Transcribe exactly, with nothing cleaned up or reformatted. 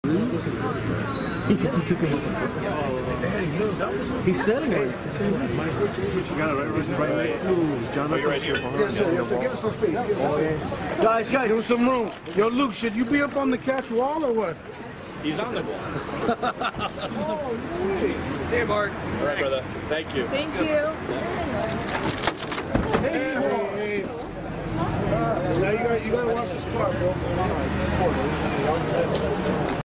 He's selling it. You got it right, right next to Jonathan. Right here. Yes, sir. Yes, sir. Give us some space. Guys, guys, give us some room. Yo, Luke, should you be up on the catch wall or what? He's on the wall. See you, Mark. All right, brother. Thank you. Thank you.